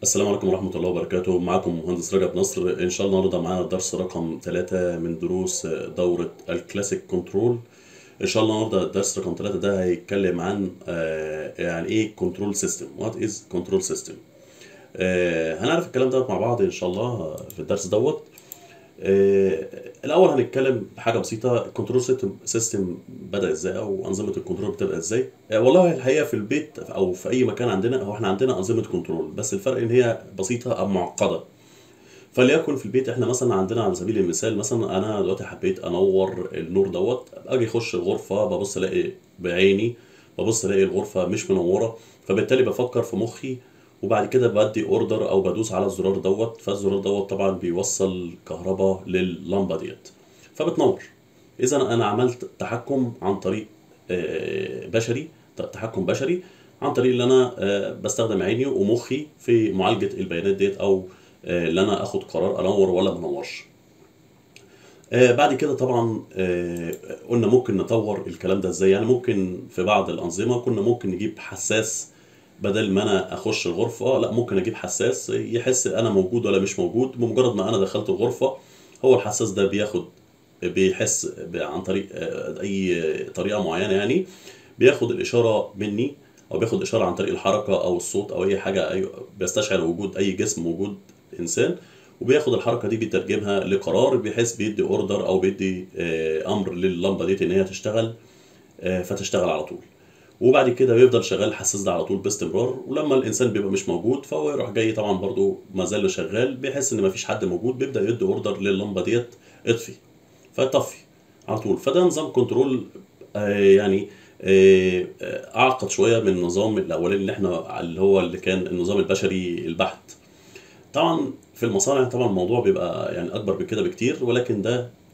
السلام عليكم ورحمة الله وبركاته. معكم مهندس رجب نصر. إن شاء الله النهارده معانا درس رقم 3 من دروس دورة الكلاسيك كنترول. إن شاء الله النهارده الدرس رقم 3 ده هيتكلم عن يعني إيه كنترول سيستم. وات إز كنترول سيستم. هنعرف الكلام ده مع بعض إن شاء الله في الدرس دوت. الأول هنتكلم بحاجة بسيطة. الكنترول سيستم بدأ إزاي أو أنظمة الكنترول بتبقى إزاي. والله الحقيقة في البيت أو في أي مكان عندنا هو إحنا عندنا أنظمة كنترول، بس الفرق إن هي بسيطة أو معقدة. فليكن في البيت إحنا مثلا عندنا على سبيل المثال، مثلا أنا دلوقتي حبيت أنور النور دوت، أجي أخش الغرفة ببص ألاقي بعيني، ببص ألاقي الغرفة مش منورة، فبالتالي بفكر في مخي وبعد كده بدي اوردر او بدوس على الزرار دوت، فالزرار دوت طبعا بيوصل كهرباء لللمبه ديت فبتنور. اذا انا عملت تحكم عن طريق بشري، تحكم بشري عن طريق اللي انا بستخدم عيني ومخي في معالجه البيانات ديت، او اللي انا اخد قرار انور ولا ما انورش. بعد كده طبعا قلنا ممكن نطور الكلام ده ازاي. يعني ممكن في بعض الانظمه كنا ممكن نجيب حساس، بدل ما انا اخش الغرفه لا ممكن اجيب حساس يحس انا موجود ولا مش موجود. بمجرد ما انا دخلت الغرفه هو الحساس ده بيحس عن طريق اي طريقه معينه، يعني بياخد الاشاره مني او بياخد اشاره عن طريق الحركه او الصوت او اي حاجه، بيستشعر وجود اي جسم، وجود انسان، وبياخد الحركه دي بيترجمها لقرار، بحيث بيدي اوردر او بيدي امر لللمبه دي ان هي تشتغل، فتشتغل على طول. وبعد كده بيفضل شغال الحساس ده على طول باستمرار، ولما الانسان بيبقى مش موجود فهو يروح جاي طبعا برضو ما زال شغال، بيحس ان مفيش حد موجود بيبدا يدي اوردر لللمبه ديت اطفي، فتطفي على طول. فده نظام كنترول يعني اعقد شويه من النظام الاولاني اللي احنا اللي هو اللي كان النظام البشري البحت. طبعا في المصانع طبعا الموضوع بيبقى يعني اكبر من كده بكتير، ولكن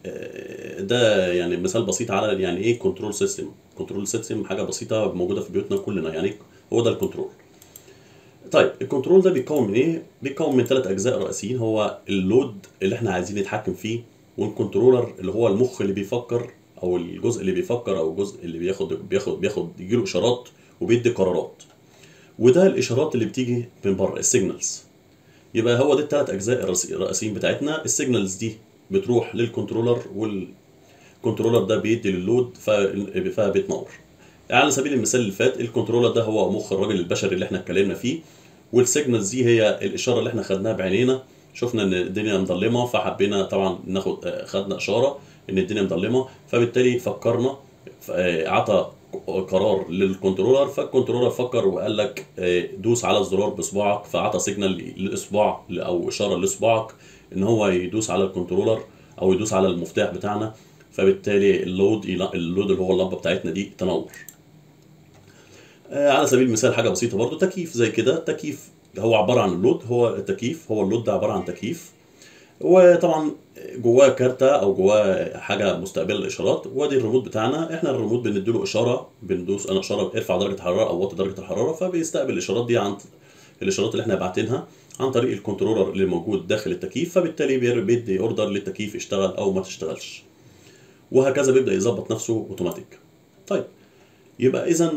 ده يعني مثال بسيط على يعني ايه كنترول سيستم. كنترول سيستم حاجه بسيطه موجوده في بيوتنا كلنا، يعني هو ده الكنترول. طيب الكنترول ده بيتكون من ايه؟ بيتكون من 3 اجزاء رئيسيين. هو اللود اللي احنا عايزين نتحكم فيه، والكنترولر اللي هو المخ اللي بيفكر، او الجزء اللي بيفكر، او الجزء اللي بياخد يجيله اشارات وبيدي قرارات، وده الاشارات اللي بتيجي من بره السيجنالز. يبقى هو دي ال3 اجزاء الرئيسيين بتاعتنا. السيجنالز دي بتروح للكنترولر، والكنترولر ده بيدي لللود فبيتنور. على سبيل المثال اللي فات، الكنترولر ده هو مخ الراجل البشري اللي احنا اتكلمنا فيه، والسيجنالز دي هي الاشاره اللي احنا خدناها بعينينا. شفنا ان الدنيا مظلمه فحبينا طبعا خدنا اشاره ان الدنيا مظلمه، فبالتالي فكرنا، عطى قرار للكنترولر، فالكنترولر فكر وقال لك دوس على الزرار باصبعك، فعطى سيجنال للاصبع او اشاره لاصبعك ان هو يدوس على الكنترولر او يدوس على المفتاح بتاعنا، فبالتالي اللود اللي هو اللمبه بتاعتنا دي تنور. على سبيل المثال حاجه بسيطه برضو، تكييف زي كده. التكييف هو عباره عن اللود، هو التكييف هو اللود ده عباره عن تكييف، وطبعا جواه كارتة او جواه حاجه مستقبله الاشارات، وادي الريموت بتاعنا. احنا الريموت بنديله اشاره، بندوس انا اشاره ارفع درجه الحراره او وطي درجه الحراره، فبيستقبل الاشارات دي عن الاشارات اللي احنا باعتينها عن طريق الكنترولر اللي موجود داخل التكييف، فبالتالي بيدي اوردر للتكييف يشتغل او ما تشتغلش، وهكذا بيبدا يظبط نفسه اوتوماتيك. طيب يبقى اذا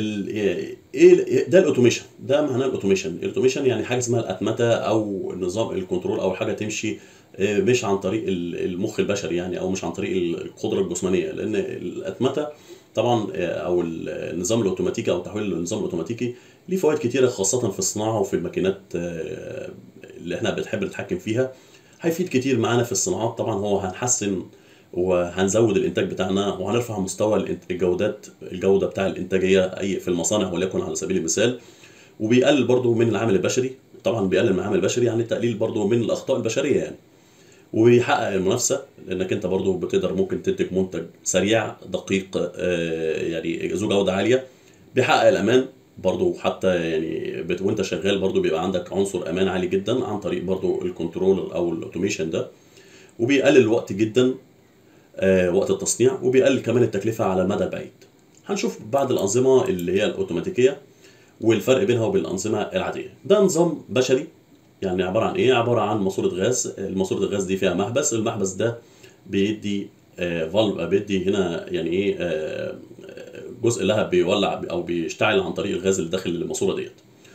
ده الاوتوميشن. ده معناه الاوتوميشن. الاوتوميشن يعني حاجه اسمها الاتمته او نظام الكنترول، او حاجه تمشي مش عن طريق المخ البشري، يعني او مش عن طريق القدره الجسمانيه، لان الاتمته طبعا او النظام الاوتوماتيكي او تحويل النظام الاوتوماتيكي ليه فوائد كتيره، خاصه في الصناعه وفي الماكينات اللي احنا بنحب نتحكم فيها. هيفيد كتير معانا في الصناعات. طبعا هو هنحسن وهنزود الانتاج بتاعنا، وهنرفع مستوى الجوده بتاع الانتاجيه اي في المصانع وليكن على سبيل المثال. وبيقلل برضو من العامل البشري. طبعا بيقلل من العامل البشري يعني تقليل برضو من الاخطاء البشريه يعني. وبيحقق المنافسه، لانك انت برضو بتقدر ممكن تنتج منتج سريع دقيق يعني ذو جوده عاليه. بيحقق الامان برضو، حتى يعني وانت شغال برضو بيبقى عندك عنصر امان عالي جدا عن طريق برضو الكنترول او الاوتوميشن ده. وبيقلل الوقت جدا، وقت التصنيع، وبيقلل كمان التكلفة على المدى البعيد. هنشوف بعض الأنظمة اللي هي الأوتوماتيكية والفرق بينها وبين الأنظمة العادية. ده نظام بشري، يعني عبارة عن إيه؟ عبارة عن ماسورة غاز. الماسورة الغاز دي فيها محبس، المحبس ده بيدي فالف، بيدي هنا يعني إيه جزء لها بيولع أو بيشتعل عن طريق الغاز اللي داخل الماسورة ديت.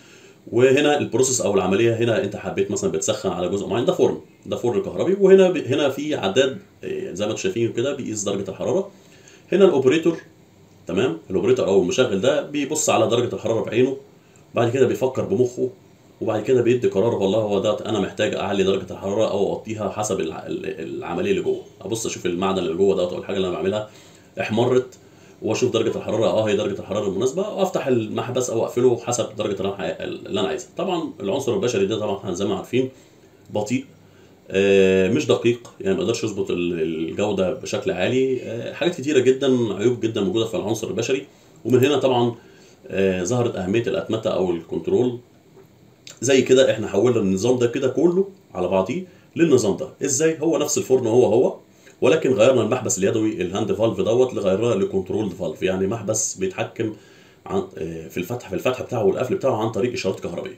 وهنا البروسيس او العمليه، هنا انت حبيت مثلا بتسخن على جزء معين، ده فرن، ده فرن كهربي، وهنا هنا في عداد زي ما انتم شايفين كده بيقيس درجه الحراره. هنا الاوبريتور، تمام، الاوبريتور او المشغل ده بيبص على درجه الحراره بعينه، بعد كده بيفكر بمخه، وبعد كده بيدي قرار، والله هو ده انا محتاج اعلي درجه الحراره او اوطيها حسب العمليه اللي جوه. ابص اشوف المعدن اللي جوه ده او الحاجه اللي انا بعملها احمرت، واشوف درجه الحراره، هي درجه الحراره المناسبه، وافتح المحبس او اقفله حسب درجه اللي انا عايزها. طبعا العنصر البشري ده طبعا احنا زي ما عارفين بطيء، مش دقيق، يعني ما يقدرش يظبط الجوده بشكل عالي. حاجات كتيره جدا، عيوب جدا موجوده في العنصر البشري. ومن هنا طبعا ظهرت اهميه الاتمته او الكنترول. زي كده احنا حولنا النظام ده كده كله على بعضيه للنظام ده. ازاي؟ هو نفس الفرن هو ولكن غيرنا المحبس اليدوي الهاند فالف دوت لغيرناه لكنترول فالف، يعني محبس بيتحكم عن في الفتح بتاعه والقفل بتاعه عن طريق اشارات كهربيه.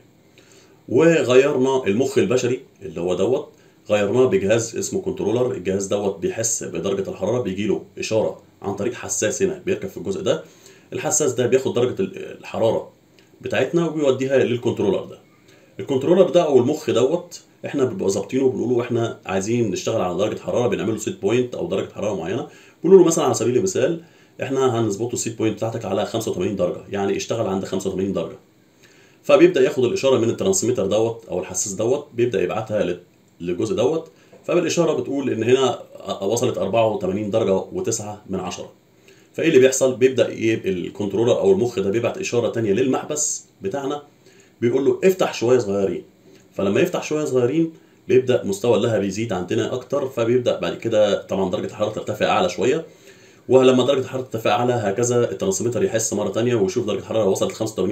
وغيرنا المخ البشري اللي هو دوت، غيرناه بجهاز اسمه كنترولر. الجهاز دوت بيحس بدرجه الحراره، بيجي له اشاره عن طريق حساس هنا بيركب في الجزء ده. الحساس ده بياخد درجه الحراره بتاعتنا وبيوديها للكنترولر ده. الكنترولر ده او المخ دوت احنا بنبقى ظابطينه، بنقول له احنا عايزين نشتغل على درجه حراره، بنعمل له سيت بوينت او درجه حراره معينه. بنقول له مثلا على سبيل المثال احنا هنظبطه السيت بوينت بتاعتك على 85 درجه، يعني اشتغل عند 85 درجه. فبيبدا ياخد الاشاره من الترانسميتر دوت او الحساس دوت، بيبدا يبعتها للجزء دوت. فبالاشاره بتقول ان هنا وصلت 84 درجه و9 من 10. فايه اللي بيحصل؟ بيبدا الكنترولر او المخ ده بيبعت اشاره تانية للمحبس بتاعنا، بيقول له افتح شويه صغيرين. فلما يفتح شويه صغيرين بيبدا مستوى اللهب يزيد عندنا اكتر، فبيبدا بعد كده طبعا درجه الحراره ترتفع اعلى شويه. ولما درجه الحراره ترتفع اعلى هكذا الترانسميتر يحس مره ثانيه ويشوف درجه الحراره وصلت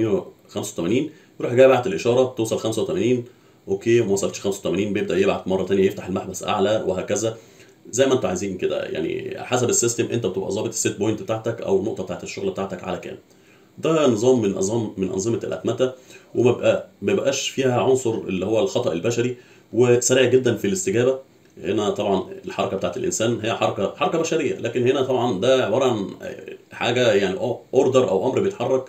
85 يروح جاي بعت الاشاره توصل 85. اوكي، ما وصلتش 85 بيبدا يبعت مره ثانيه يفتح المحبس اعلى، وهكذا زي ما انتوا عايزين كده. يعني حسب السيستم انت بتبقى ظابط السيت بوينت بتاعتك او النقطه بتاعت الشغل بتاعتك على كام. ده نظام من انظمه الاتمته، وما بيبقاش فيها عنصر اللي هو الخطا البشري، وسريع جدا في الاستجابه. هنا طبعا الحركه بتاعت الانسان هي حركه بشريه، لكن هنا طبعا ده عباره عن حاجه يعني اوردر او امر بيتحرك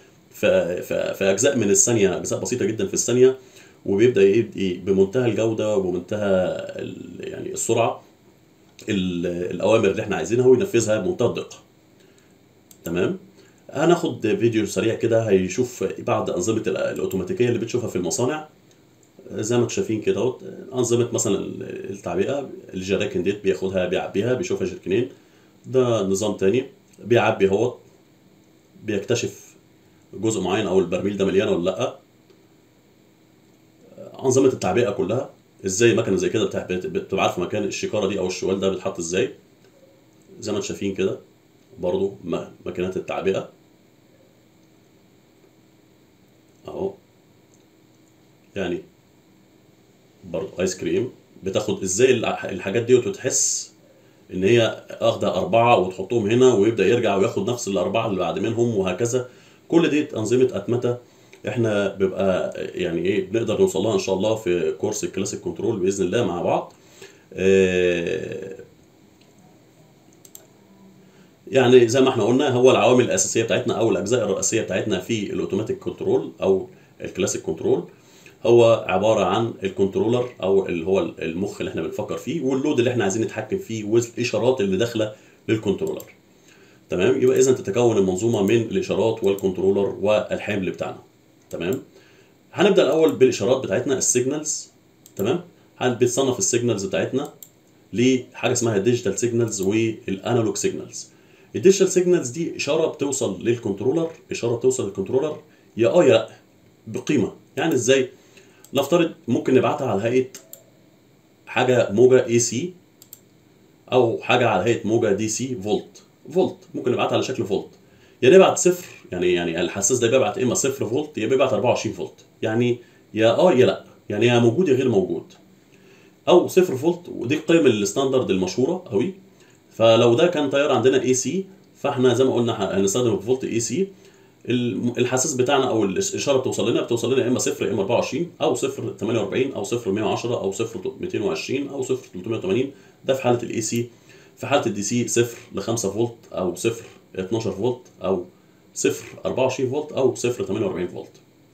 في اجزاء من الثانيه، اجزاء بسيطه جدا في الثانيه، وبيبدا يدي بمنتهى الجوده وبمنتهى يعني السرعه الاوامر اللي احنا عايزينها وينفذها بمنتهى الدقه. تمام. هناخد فيديو سريع كده هيشوف بعض انظمه الاوتوماتيكيه اللي بتشوفها في المصانع. زي ما انتم شايفين كده اهوت، انظمه مثلا التعبئه، الجراكن ديت بياخدها بيعبيها بيشوفها جركنين. ده نظام تاني بيعبي اهوت، بيكتشف جزء معين او البرميل ده مليان ولا لا. انظمه التعبئه كلها ازاي مكنه زي كده بتبقى عارفه مكان الشكاره دي او الشوال ده بيتحط ازاي. زي ما انتم شايفين كده برضو ماكينات التعبئه اهو، يعني برضو ايس كريم بتاخد ازاي الحاجات دي وتحس ان هي اخده 4 وتحطهم هنا ويبدا يرجع وياخد نفس ال4 اللي بعد منهم وهكذا. كل دي انظمه اتمته احنا بيبقى يعني ايه بنقدر نوصل لها ان شاء الله في كورس الكلاسيك كنترول باذن الله مع بعض. يعني زي ما احنا قلنا هو العوامل الاساسيه بتاعتنا او الاجزاء الرئيسيه بتاعتنا في الاوتوماتيك كنترول او الكلاسيك كنترول هو عباره عن الكنترولر او اللي هو المخ اللي احنا بنفكر فيه، واللود اللي احنا عايزين نتحكم فيه، والاشارات اللي داخله للكنترولر. تمام. يبقى اذا تتكون المنظومه من الاشارات والكنترولر والحمل بتاعنا. تمام. هنبدا الاول بالاشارات بتاعتنا السيجنالز. تمام. بتصنف السيجنالز بتاعتنا لحاجه اسمها ديجيتال سيجنالز والانالوج سيجنالز. الديجيتال سيجنالز دي اشاره بتوصل للكنترولر، اشاره بتوصل للكنترولر يا يا لا بقيمه. يعني ازاي؟ نفترض ممكن نبعتها على هيئه حاجه موجه اي سي او حاجه على هيئه موجه دي سي فولت. ممكن نبعتها على شكل فولت، يا نبعت صفر، يعني الحساس ده بيبعت اما صفر فولت يا بيبعت 24 فولت، يعني يا يا لا، يعني يا موجود يا غير موجود، او صفر فولت. ودي القيم الستاندرد المشهوره قوي. فلو ده كان تيار عندنا اي سي فاحنا زي ما قلنا هنستخدم فولت اي سي. الحساس بتاعنا او الاشاره بتوصل لنا اما صفر يا اما 24 او صفر 48 او صفر 110 او صفر 220 او صفر 380. ده في حاله الاي سي. في حاله الدي سي صفر ل 5 فولت او صفر 12 فولت او صفر 24 فولت او صفر 48 فولت.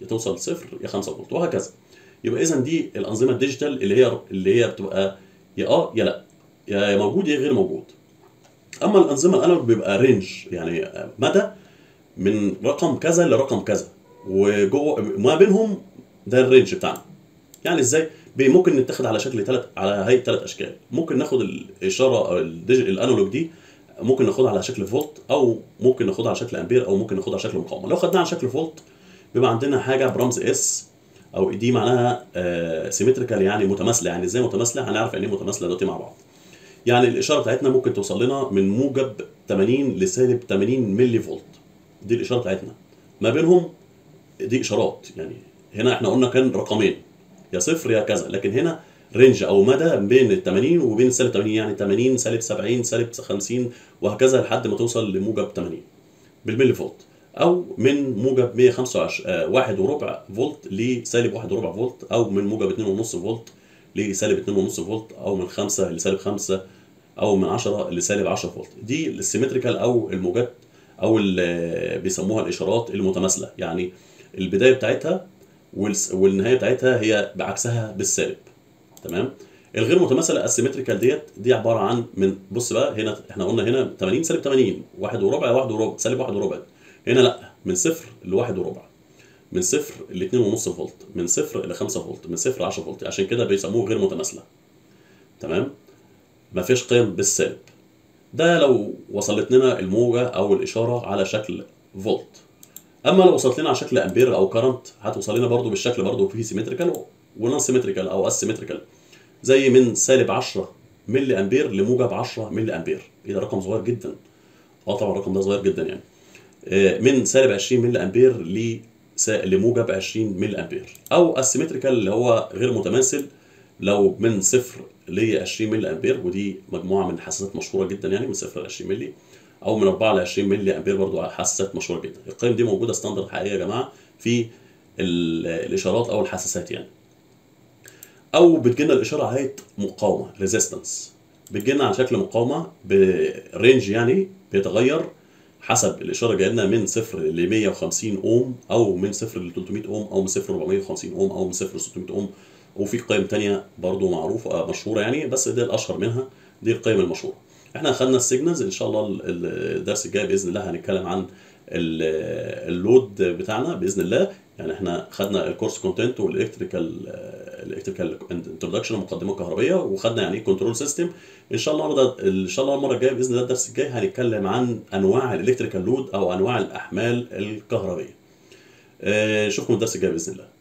يا توصل صفر يا 5 فولت وهكذا. يبقى اذا دي الانظمه الديجيتال اللي هي بتبقى يا يا لا، يا موجود يا غير موجود. اما الانظمه الانالوج بيبقى رينج، يعني مدى من رقم كذا لرقم كذا، وجوه ما بينهم ده الرينج بتاعنا. يعني ازاي؟ ممكن نتاخد على شكل على هيئه 3 اشكال. ممكن ناخد الاشاره الانالوج دي، ممكن ناخدها على شكل فولت، او ممكن ناخدها على شكل امبير، او ممكن ناخدها على شكل مقاومه. لو خدناها على شكل فولت بيبقى عندنا حاجه برمز اس، او دي معناها سيمتريكال، يعني متماثله. يعني ازاي متماثله؟ هنعرف يعني ايه متماثله دلوقتي مع بعض. يعني الاشاره بتاعتنا ممكن توصل لنا من موجب 80 لسالب 80 ملي فولت، دي الاشاره بتاعتنا. ما بينهم دي اشارات، يعني هنا احنا قلنا كان رقمين يا صفر يا كذا، لكن هنا رينج او مدى بين ال 80 وبين السالب 80، يعني 80 سالب 70 سالب 50 وهكذا لحد ما توصل لموجب 80 بالملي فولت، او من موجب 125 1 وربع فولت لسالب 1 وربع فولت، او من موجب 2.5 فولت لسالب 2.5 فولت، او من 5 لسالب 5، او من 10 لسالب 10 فولت. دي السيمتريكال او الموجات، او اللي بيسموها الاشارات المتماثله، يعني البدايه بتاعتها والنهايه بتاعتها هي بعكسها بالسالب. تمام. الغير متماثله السيمتريكال دي عباره عن من، بص بقى، هنا احنا قلنا هنا 80 سالب 80 1 وربع 1 وربع سالب 1 وربع. هنا لا، من صفر ل 1 وربع، من صفر ل 2.5 فولت، من صفر ل 5 فولت، من صفر ل 10 فولت. عشان كده بيسموه غير متماثله. تمام. ما فيش قيم بالسالب. ده لو وصلت لنا الموجه او الاشاره على شكل فولت. اما لو وصلت لنا على شكل امبير او كرنت هتوصل لنا برضو بالشكل، برضو فيه سيمتريكال ونون سيمتريكال او اسيمتريكال، زي من سالب 10 ملي امبير لموجب 10 ملي امبير. ايه ده رقم صغير جدا. طبعا الرقم ده صغير جدا يعني. من سالب 20 ملي امبير لموجب 20 ملي امبير. او السيمتريكال اللي هو غير متماثل، لو من صفر ل 20 ملي امبير، ودي مجموعه من حساسات مشهوره جدا، يعني من صفر ل 20 ملي، او من 4 ل 20 ملي امبير، برضو حساسات مشهوره جدا. القيم دي موجوده ستاندرد حقيقيه يا جماعه في الاشارات او الحساسات يعني. او بتجينا الاشاره على هيئه مقاومه ريزيستنس، بتجينا على شكل مقاومه برينج، يعني بيتغير حسب الاشاره جايه لنا من 0 ل 150 اوم، او من 0 ل 300 اوم، او من 0 ل 450 اوم، او من 0 ل 600 اوم. وفي قيم تانية برضو معروفه مشهوره يعني، بس دي الاشهر منها، دي القيم المشهوره. احنا خدنا السيجنالز. ان شاء الله الدرس الجاي باذن الله هنتكلم عن اللود بتاعنا باذن الله. يعني احنا خدنا الكورس كونتنت والالكتريكال انتروداكشن، مقدمه كهربيه، وخدنا يعني ايه كنترول سيستم. ان شاء الله المره الجايه باذن الله الدرس الجاي هنتكلم عن انواع الالكتريكال لود او انواع الاحمال الكهربيه. اشوفكم الدرس الجاي باذن الله.